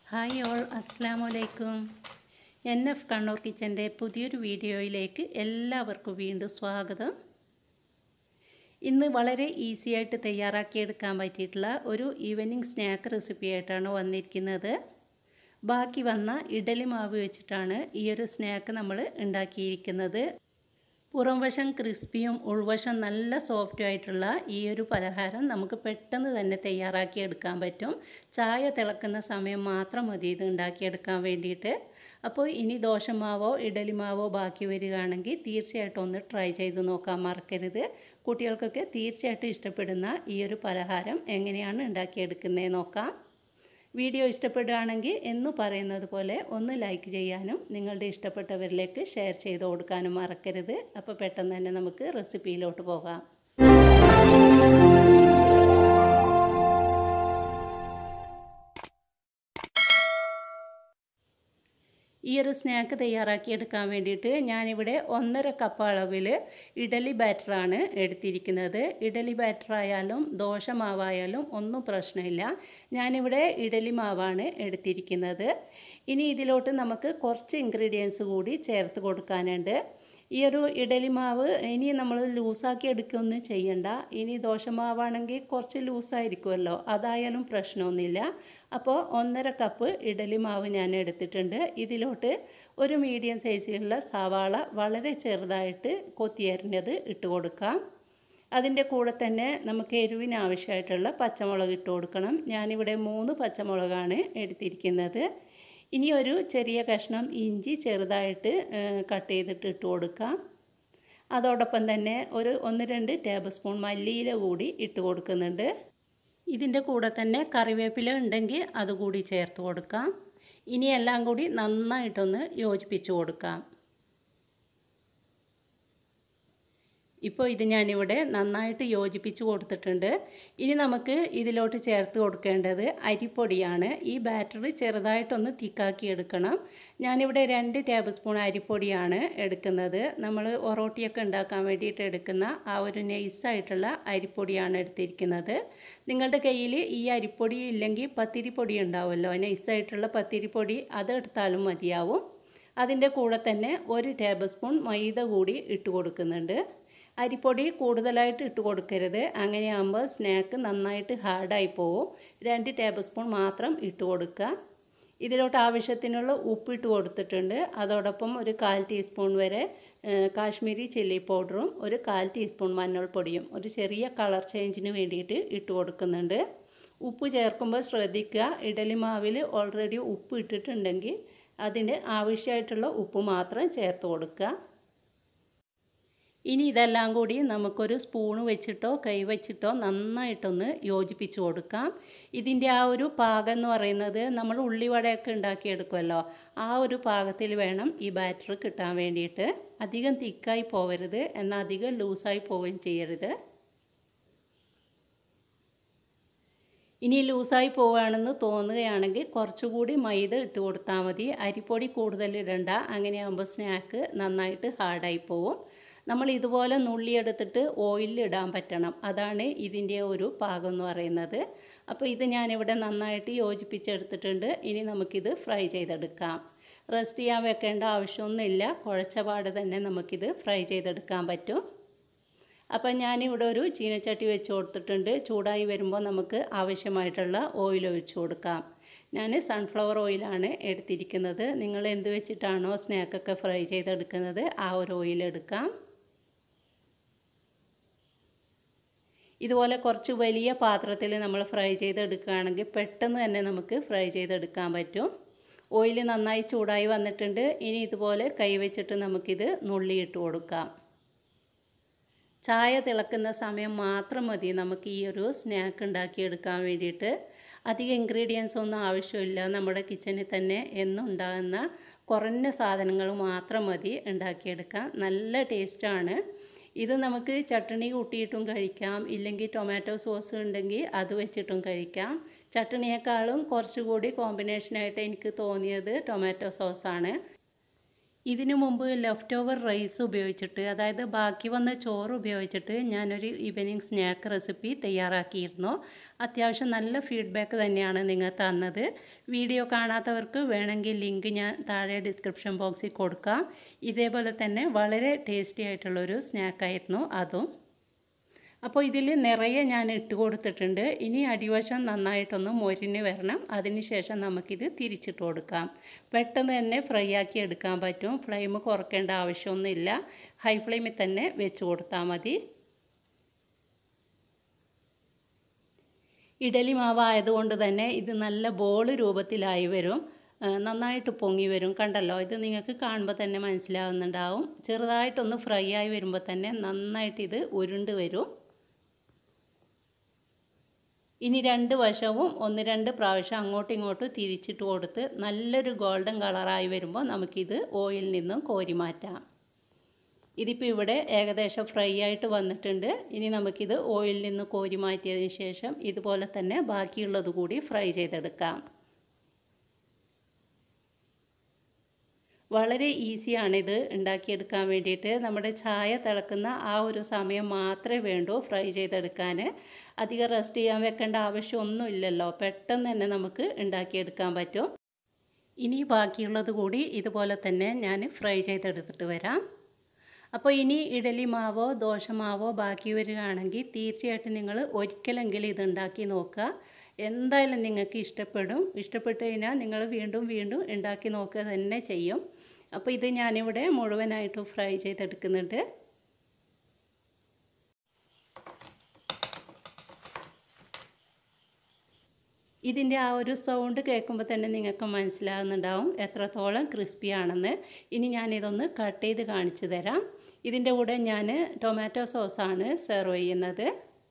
Hi all, അസ്സലാമലൈക്കും. NF Kannur കിച്ചൻ്റെ പുതിയൊരു വീഡിയോയിലേക്ക് എല്ലാവർക്കും വീണ്ടും സ്വാഗതം. ഇന്ന് വളരെ ഈസി ആയിട്ട് തയ്യാറാക്കിയെടുക്കാൻ പറ്റിയിട്ടുള്ള ഒരു ഈവനിങ് സ്നാക്ക് റെസിപ്പി ആയിട്ടാണ് വന്നിരിക്കുന്നത്. ബാക്കി വന്ന ഇഡലി മാവ് വെച്ചിട്ടാണ് ഈ ഒരു സ്നാക്ക് നമ്മൾ ഉണ്ടാക്കിയിരിക്കുന്നത്. പുറം വശം ക്രിസ്പിയും ഉൾവശം നല്ല സോഫ്റ്റും ആയിട്ടുള്ള ഈ ഒരു പലഹാരം നമുക്ക് പെട്ടെന്ന് തന്നെ തയ്യാറാക്കിയെടുക്കാൻ പറ്റും. ചായ തിളക്കുന്ന സമയം മാത്രം മതി ഇത് ഉണ്ടാക്കിയെടുക്കാൻ വേണ്ടിയിട്ട്. അപ്പോൾ ഇനി ദോശമാവോ ഇഡലി മാവോ ബാക്കി വരികയാണെങ്കിൽ തീർച്ചയായിട്ടും ഒന്ന് ട്രൈ ചെയ്ത് നോക്കാൻ മറക്കരുത്. കുട്ടികൾക്കൊക്കെ തീർച്ചയായിട്ടും ഇഷ്ടപ്പെടുന്ന ഈ ഒരു പലഹാരം എങ്ങനെയാണ് ഉണ്ടാക്കിയെടുക്കുന്നത് നോക്കാം. വീഡിയോ ഇഷ്ടപ്പെടുകയാണെങ്കിൽ എന്നു പറയുന്നത് പോലെ ഒന്ന് ലൈക്ക് ചെയ്യാനും നിങ്ങളുടെ ഇഷ്ടപ്പെട്ടവരിലേക്ക് ഷെയർ ചെയ്ത് കൊടുക്കാനും മറക്കരുത്. അപ്പോൾ പെട്ടെന്ന് തന്നെ നമുക്ക് റെസിപ്പിയിലോട്ട് പോകാം. ഈ ഒരു സ്നാക്ക് തയ്യാറാക്കിയെടുക്കാൻ വേണ്ടിയിട്ട് ഞാനിവിടെ 1.5 കപ്പ് അളവിൽ ഇഡലി ബാറ്ററാണ് എടുത്തിരിക്കുന്നത്. ഇഡലി ബാറ്ററായാലും ദോശ മാവായാലും ഒന്നും പ്രശ്നമില്ല. ഞാനിവിടെ ഇഡലി മാവാണ് എടുത്തിരിക്കുന്നത്. ഇനി ഇതിലോട്ട് നമുക്ക് കുറച്ച് ഇൻഗ്രീഡിയൻസ് കൂടി ചേർത്ത് കൊടുക്കാനുണ്ട്. ഈ ഒരു ഇഡലി മാവ് ഇനി നമ്മൾ ലൂസാക്കി എടുക്കുകയൊന്നും ചെയ്യണ്ട. ഇനി ദോശമാവാണെങ്കിൽ കുറച്ച് ലൂസായിരിക്കുമല്ലോ, അതായാലും പ്രശ്നമൊന്നുമില്ല. അപ്പോൾ 1.5 കപ്പ് ഇഡലി മാവ് ഞാൻ എടുത്തിട്ടുണ്ട്. ഇതിലോട്ട് ഒരു മീഡിയം സൈസിലുള്ള സവാള വളരെ ചെറുതായിട്ട് കൊത്തിയരിഞ്ഞത് ഇട്ട് കൊടുക്കാം. അതിൻ്റെ കൂടെ തന്നെ നമുക്ക് എരിവിന് ആവശ്യമായിട്ടുള്ള പച്ചമുളക് ഇട്ട് കൊടുക്കണം. ഞാനിവിടെ 3 പച്ചമുളകാണ് എടുത്തിരിക്കുന്നത്. ഇനി ഒരു ചെറിയ കഷ്ണം ഇഞ്ചി ചെറുതായിട്ട് കട്ട് ചെയ്തിട്ട് ഇട്ട് കൊടുക്കാം. അതോടൊപ്പം തന്നെ ഒരു 1-2 ടേബിൾ സ്പൂൺ മല്ലിയില കൂടി ഇട്ട് കൊടുക്കുന്നുണ്ട്. ഇതിൻ്റെ കൂടെ തന്നെ കറിവേപ്പില ഉണ്ടെങ്കിൽ അതുകൂടി ചേർത്ത് കൊടുക്കാം. ഇനി എല്ലാം കൂടി നന്നായിട്ടൊന്ന് യോജിപ്പിച്ച് കൊടുക്കാം. ഇപ്പോൾ ഇത് ഞാനിവിടെ നന്നായിട്ട് യോജിപ്പിച്ച് കൊടുത്തിട്ടുണ്ട്. ഇനി നമുക്ക് ഇതിലോട്ട് ചേർത്ത് കൊടുക്കേണ്ടത് അരിപ്പൊടിയാണ്. ഈ ബാറ്ററി ചെറുതായിട്ടൊന്ന് തിക്കാക്കി എടുക്കണം. ഞാനിവിടെ 2 ടേബിൾ സ്പൂൺ അരിപ്പൊടിയാണ് എടുക്കുന്നത്. നമ്മൾ ഒറോട്ടിയൊക്കെ ഉണ്ടാക്കാൻ വേണ്ടിയിട്ട് എടുക്കുന്ന ആ ഒരു നൈസായിട്ടുള്ള അരിപ്പൊടിയാണ് എടുത്തിരിക്കുന്നത്. നിങ്ങളുടെ കയ്യിൽ ഈ അരിപ്പൊടി ഇല്ലെങ്കിൽ പത്തിരിപ്പൊടി ഉണ്ടാവുമല്ലോ, നൈസായിട്ടുള്ള പത്തിരിപ്പൊടി, അതെടുത്താലും മതിയാവും. അതിൻ്റെ കൂടെ തന്നെ 1 ടേബിൾ സ്പൂൺ മൈദ കൂടി ഇട്ട് കൊടുക്കുന്നുണ്ട്. അരിപ്പൊടി കൂടുതലായിട്ട് ഇട്ട് കൊടുക്കരുത്, അങ്ങനെയാകുമ്പോൾ സ്നാക്ക് നന്നായിട്ട് ഹാർഡായി പോവും. 2 ടേബിൾ സ്പൂൺ മാത്രം ഇട്ട് കൊടുക്കുക. ഇതിലോട്ട് ആവശ്യത്തിനുള്ള ഉപ്പിട്ട് കൊടുത്തിട്ടുണ്ട്. അതോടൊപ്പം ഒരു 1/4 ടീസ്പൂൺ വരെ കാശ്മീരി ചില്ലി പൗഡറും ഒരു 1/4 ടീസ്പൂൺ മഞ്ഞൾപ്പൊടിയും ഒരു ചെറിയ കളർ ചേഞ്ചിന് വേണ്ടിയിട്ട് ഇട്ട് കൊടുക്കുന്നുണ്ട്. ഉപ്പ് ചേർക്കുമ്പോൾ ശ്രദ്ധിക്കുക, ഇഡലി മാവിൽ ഓൾറെഡി ഉപ്പ് ഇട്ടിട്ടുണ്ടെങ്കിൽ അതിന് ആവശ്യമായിട്ടുള്ള ഉപ്പ് മാത്രം ചേർത്ത് കൊടുക്കുക. ഇനി ഇതെല്ലാം കൂടി നമുക്കൊരു സ്പൂണ് വെച്ചിട്ടോ കൈ വെച്ചിട്ടോ നന്നായിട്ടൊന്ന് യോജിപ്പിച്ച് കൊടുക്കാം. ഇതിൻ്റെ ആ ഒരു പാകം എന്ന് പറയുന്നത് നമ്മൾ ഉള്ളിവടയൊക്കെ ഉണ്ടാക്കിയെടുക്കുമല്ലോ, ആ ഒരു പാകത്തിൽ വേണം ഈ ബാറ്റർ കിട്ടാൻ വേണ്ടിയിട്ട്. അധികം തിക്കായി പോവരുത്, എന്നാൽ അധികം ലൂസായി പോവുകയും ചെയ്യരുത്. ഇനി ലൂസായി പോവുകയാണെന്ന് തോന്നുകയാണെങ്കിൽ കുറച്ചുകൂടി മൈദ ഇട്ട് കൊടുത്താൽ മതി. അരിപ്പൊടി കൂടുതൽ ഇടണ്ട, അങ്ങനെയാകുമ്പോൾ സ്നാക്ക് നന്നായിട്ട് ഹാർഡായി പോവും. നമ്മൾ ഇതുപോലെ നുള്ളിയെടുത്തിട്ട് ഓയിലിൽ ഇടാൻ പറ്റണം, അതാണ് ഇതിൻ്റെ ഒരു പാകം എന്ന് പറയുന്നത്. അപ്പോൾ ഇത് ഞാനിവിടെ നന്നായിട്ട് യോജിപ്പിച്ചെടുത്തിട്ടുണ്ട്. ഇനി നമുക്കിത് ഫ്രൈ ചെയ്തെടുക്കാം. റെസ്റ്റ് ചെയ്യാൻ വെക്കേണ്ട ആവശ്യമൊന്നുമില്ല, കുഴച്ച പാട് തന്നെ നമുക്കിത് ഫ്രൈ ചെയ്തെടുക്കാൻ പറ്റും. അപ്പം ഞാനിവിടെ ഒരു ചീനച്ചട്ടി വെച്ച് കൊടുത്തിട്ടുണ്ട്. ചൂടായി വരുമ്പോൾ നമുക്ക് ആവശ്യമായിട്ടുള്ള ഓയിൽ ഒഴിച്ച് കൊടുക്കാം. ഞാൻ സൺഫ്ലവർ ഓയിലാണ് എടുത്തിരിക്കുന്നത്. നിങ്ങൾ എന്ത് വെച്ചിട്ടാണോ സ്നാക്കൊക്കെ ഫ്രൈ ചെയ്തെടുക്കുന്നത് ആ ഒരു ഓയിൽ എടുക്കാം. ഇതുപോലെ കുറച്ച് വലിയ പാത്രത്തിൽ നമ്മൾ ഫ്രൈ ചെയ്തെടുക്കുകയാണെങ്കിൽ പെട്ടെന്ന് തന്നെ നമുക്ക് ഫ്രൈ ചെയ്തെടുക്കാൻ പറ്റും. ഓയിൽ നന്നായി ചൂടായി വന്നിട്ടുണ്ട്. ഇനി ഇതുപോലെ കൈ വെച്ചിട്ട് നമുക്കിത് നുള്ളിയിട്ട് കൊടുക്കാം. ചായ തിളക്കുന്ന സമയം മാത്രം മതി നമുക്ക് ഈ ഒരു സ്നാക്ക് ഉണ്ടാക്കിയെടുക്കാൻ വേണ്ടിയിട്ട്. അധികം ഇൻഗ്രീഡിയൻസ് ഒന്നും ആവശ്യമില്ല. നമ്മുടെ കിച്ചണിൽ തന്നെ എന്നും ഉണ്ടാകുന്ന കുറഞ്ഞ സാധനങ്ങൾ മാത്രം മതി ഉണ്ടാക്കിയെടുക്കാൻ. നല്ല ടേസ്റ്റാണ്. ഇത് നമുക്ക് ചട്ടണി കൂട്ടിയിട്ടും കഴിക്കാം, ഇല്ലെങ്കിൽ ടൊമാറ്റോ സോസ് ഉണ്ടെങ്കിൽ അത് വെച്ചിട്ടും കഴിക്കാം. ചട്ടണിയേക്കാളും കുറച്ചുകൂടി കോമ്പിനേഷനായിട്ട് എനിക്ക് തോന്നിയത് ടൊമാറ്റോ സോസാണ്. ഇതിനു മുമ്പ് ലെഫ്റ്റ് ഓവർ റൈസ് ഉപയോഗിച്ചിട്ട്, അതായത് ബാക്കി വന്ന ചോറ് ഉപയോഗിച്ചിട്ട് ഞാനൊരു ഈവനിങ് സ്നാക്ക് റെസിപ്പി തയ്യാറാക്കിയിരുന്നു. അത്യാവശ്യം നല്ല ഫീഡ്ബാക്ക് തന്നെയാണ് നിങ്ങൾ തന്നത്. വീഡിയോ കാണാത്തവർക്ക് വേണമെങ്കിൽ ലിങ്ക് ഞാൻ താഴെ ഡിസ്ക്രിപ്ഷൻ ബോക്സിൽ കൊടുക്കാം. ഇതേപോലെ തന്നെ വളരെ ടേസ്റ്റി ആയിട്ടുള്ളൊരു സ്നാക്കായിരുന്നു അതും. അപ്പോൾ ഇതിൽ നിറയെ ഞാൻ ഇട്ട് കൊടുത്തിട്ടുണ്ട്. ഇനി അടിവശം നന്നായിട്ടൊന്ന് മൊരിഞ്ഞ് വരണം. അതിനുശേഷം നമുക്കിത് തിരിച്ചിട്ട് കൊടുക്കാം. പെട്ടെന്ന് തന്നെ ഫ്രൈ ആക്കി എടുക്കാൻ പറ്റും. ഫ്ലെയിം കുറയ്ക്കേണ്ട ആവശ്യമൊന്നുമില്ല. ഹൈ ഫ്ലെയിമിൽ തന്നെ വെച്ച് കൊടുത്താൽ മതി. ഇഡലി മാവായതുകൊണ്ട് തന്നെ ഇത് നല്ല ബോൾ രൂപത്തിലായി വരും. നന്നായിട്ട് പൊങ്ങി വരും. കണ്ടല്ലോ, ഇത് നിങ്ങൾക്ക് കാണുമ്പോൾ തന്നെ മനസ്സിലാവുന്നുണ്ടാവും. ചെറുതായിട്ടൊന്ന് ഫ്രൈ ആയി വരുമ്പോൾ തന്നെ നന്നായിട്ട് ഇത് ഉരുണ്ട് വരും. ഇനി രണ്ട് വശവും 1-2 പ്രാവശ്യം അങ്ങോട്ടും ഇങ്ങോട്ടും തിരിച്ചിട്ട് കൊടുത്ത് നല്ലൊരു ഗോൾഡൻ കളറായി വരുമ്പോൾ നമുക്കിത് ഓയിലിൽ നിന്നും കോരി മാറ്റാം. ഇതിപ്പോൾ ഇവിടെ ഏകദേശം ഫ്രൈ ആയിട്ട് വന്നിട്ടുണ്ട്. ഇനി നമുക്കിത് ഓയിലിൽ നിന്ന് കോരി മാറ്റിയതിന് ശേഷം ഇതുപോലെ തന്നെ ബാക്കിയുള്ളത് കൂടി ഫ്രൈ ചെയ്തെടുക്കാം. വളരെ ഈസിയാണിത് ഉണ്ടാക്കിയെടുക്കാൻ വേണ്ടിയിട്ട്. നമ്മുടെ ചായ തിളക്കുന്ന ആ ഒരു സമയം മാത്രമേ വേണ്ടൂ ഫ്രൈ ചെയ്തെടുക്കാൻ. അധികം റെസ്റ്റ് ചെയ്യാൻ വെക്കേണ്ട ആവശ്യമൊന്നുമില്ലല്ലോ. പെട്ടെന്ന് തന്നെ നമുക്ക് ഉണ്ടാക്കിയെടുക്കാൻ പറ്റും. ഇനി ബാക്കിയുള്ളത് കൂടി ഇതുപോലെ തന്നെ ഞാൻ ഫ്രൈ ചെയ്തെടുത്തിട്ട് വരാം. അപ്പോൾ ഇനി ഇഡലി മാവോ ദോശമാവോ ബാക്കി വരികയാണെങ്കിൽ തീർച്ചയായിട്ടും നിങ്ങൾ ഒരിക്കലെങ്കിലും ഇത് ഉണ്ടാക്കി നോക്കുക. എന്തായാലും നിങ്ങൾക്ക് ഇഷ്ടപ്പെടും. ഇഷ്ടപ്പെട്ട് കഴിഞ്ഞാൽ നിങ്ങൾ വീണ്ടും വീണ്ടും ഉണ്ടാക്കി നോക്കുക തന്നെ ചെയ്യും. അപ്പോൾ ഇത് ഞാനിവിടെ മുഴുവനായിട്ട് ഫ്രൈ ചെയ്തെടുക്കുന്നുണ്ട്. ഇതിൻ്റെ ആ ഒരു സൗണ്ട് കേൾക്കുമ്പോൾ തന്നെ നിങ്ങൾക്ക് മനസ്സിലാകുന്നുണ്ടാവും എത്രത്തോളം ക്രിസ്പിയാണെന്ന്. ഇനി ഞാനിതൊന്ന് കട്ട് ചെയ്ത് കാണിച്ചു തരാം. ഇതിൻ്റെ കൂടെ ഞാൻ ടൊമാറ്റോ സോസാണ് സെർവ് ചെയ്യുന്നത്.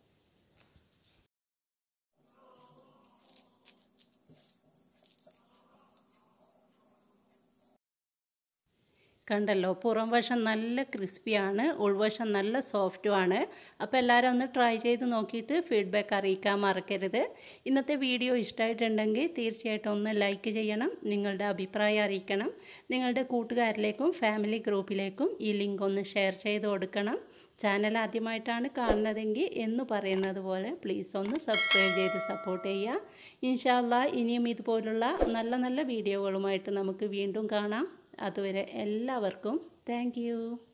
കണ്ടല്ലോ, പുറം വശം നല്ല ക്രിസ്പിയാണ്, ഉൾവശം നല്ല സോഫ്റ്റുമാണ്. അപ്പോൾ എല്ലാവരും ഒന്ന് ട്രൈ ചെയ്ത് നോക്കിയിട്ട് ഫീഡ്ബാക്ക് അറിയിക്കാൻ മറക്കരുത്. ഇന്നത്തെ വീഡിയോ ഇഷ്ടമായിട്ടുണ്ടെങ്കിൽ തീർച്ചയായിട്ടും ഒന്ന് ലൈക്ക് ചെയ്യണം. നിങ്ങളുടെ അഭിപ്രായം അറിയിക്കണം. നിങ്ങളുടെ കൂട്ടുകാരിലേക്കും ഫാമിലി ഗ്രൂപ്പിലേക്കും ഈ ലിങ്ക് ഒന്ന് ഷെയർ ചെയ്ത് കൊടുക്കണം. ചാനൽ ആദ്യമായിട്ടാണ് കാണുന്നതെങ്കിൽ എന്ന് പറയുന്നത് പോലെ പ്ലീസ് ഒന്ന് സബ്സ്ക്രൈബ് ചെയ്ത് സപ്പോർട്ട് ചെയ്യുക. ഇൻഷാ അല്ലാഹ് ഇനിയും ഇതുപോലുള്ള നല്ല നല്ല വീഡിയോകളുമായിട്ട് നമുക്ക് വീണ്ടും കാണാം. അതുവരെ എല്ലാവർക്കും താങ്ക് യു.